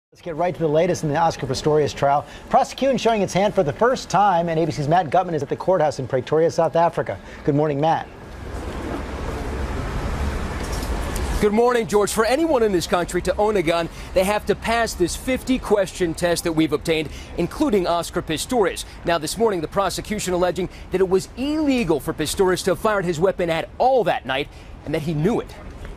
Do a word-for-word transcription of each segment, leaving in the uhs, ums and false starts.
Let's get right to the latest in the Oscar Pistorius trial. Prosecution showing its hand for the first time, and A B C's Matt Gutman is at the courthouse in Pretoria, South Africa. Good morning, Matt. Good morning, George. For anyone in this country to own a gun, they have to pass this fifty question test that we've obtained, including Oscar Pistorius. Now, this morning, the prosecution alleging that it was illegal for Pistorius to have fired his weapon at all that night and that he knew it.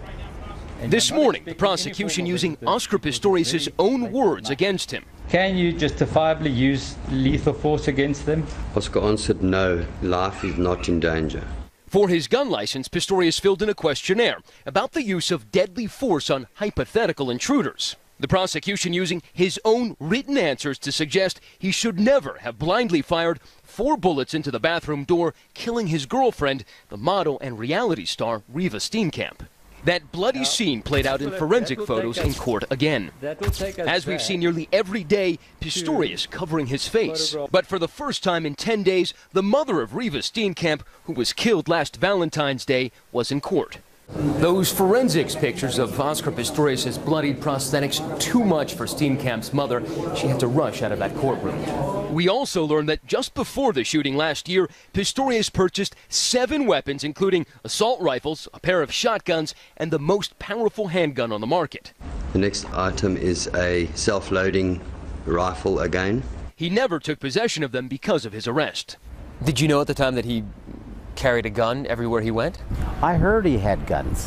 This morning, the prosecution using Oscar Pistorius' own words against him. Can you justifiably use lethal force against them? Oscar answered no, life is not in danger. For his gun license, Pistorius filled in a questionnaire about the use of deadly force on hypothetical intruders. The prosecution using his own written answers to suggest he should never have blindly fired four bullets into the bathroom door, killing his girlfriend, the model and reality star Reeva Steenkamp. That bloody scene played out in forensic photos in court again. As we've seen nearly every day, Pistorius covering his face. But for the first time in ten days, the mother of Reeva Steenkamp, who was killed last Valentine's Day, was in court. Those forensics pictures of Oscar Pistorius' bloodied prosthetics, too much for Steenkamp's mother. She had to rush out of that courtroom. We also learned that just before the shooting last year, Pistorius purchased seven weapons, including assault rifles, a pair of shotguns, and the most powerful handgun on the market. The next item is a self-loading rifle again. He never took possession of them because of his arrest. Did you know at the time that he carried a gun everywhere he went? I heard he had guns,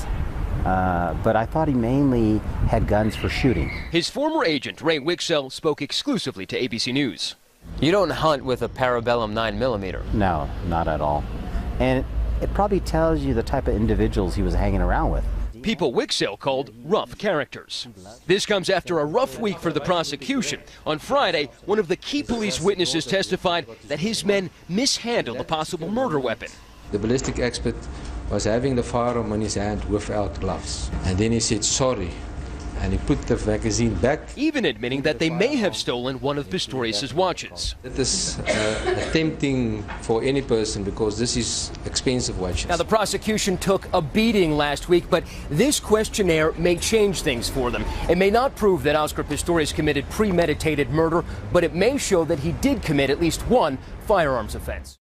uh, but I thought he mainly had guns for shooting. His former agent, Ray Wicksell, spoke exclusively to A B C News. You don't hunt with a Parabellum nine millimeter. No, not at all. And it, it probably tells you the type of individuals he was hanging around with. People Wicksell called rough characters. This comes after a rough week for the prosecution. On Friday, one of the key police witnesses testified that his men mishandled a possible murder weapon. The ballistic expert was having the firearm in his hand without gloves. And then he said sorry, and he put the magazine back. Even admitting that they may have stolen one of Pistorius' watches. It is uh, tempting for any person because this is expensive watches. Now, the prosecution took a beating last week, but this questionnaire may change things for them. It may not prove that Oscar Pistorius committed premeditated murder, but it may show that he did commit at least one firearms offense.